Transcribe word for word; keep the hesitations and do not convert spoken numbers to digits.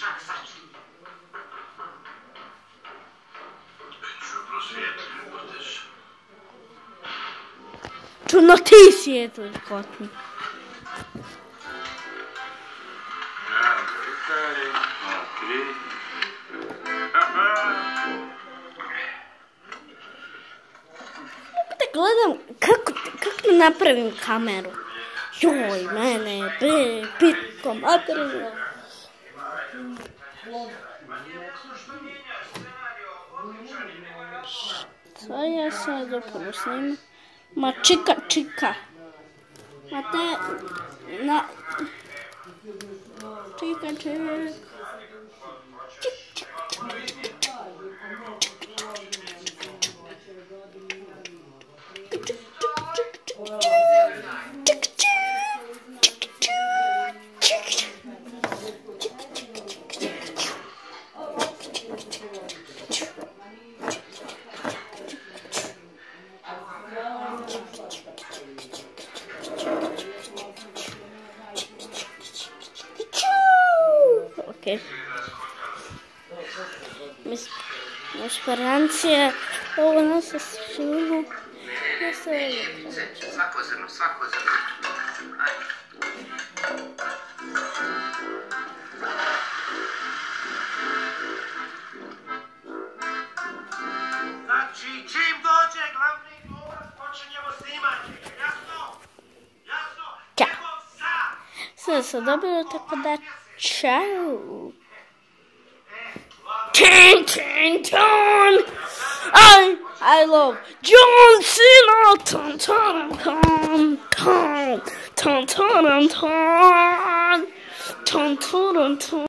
Čudno ti si je tu kotni. Da gledam kako, kako da napravim kameru. Joj, mene, be, pitko, materino. Šta ja sad zapravo snimam? Ma čika, čika. Ma te, na... Čika, čika. Ok. Mis, sperancije, ovo nas se svima. Ja se ovo. Svako zrno, svako zrno. Znači, čim dođe glavni glumac, počinjemo snimanje. Jasno? Jasno? Ćao. Sve se dobilo, tako da čao. Tin, tin, ton. I, I love John Cena. Ton, ton, ton, ton, ton, ton, ton, ton, ton, ton, ton.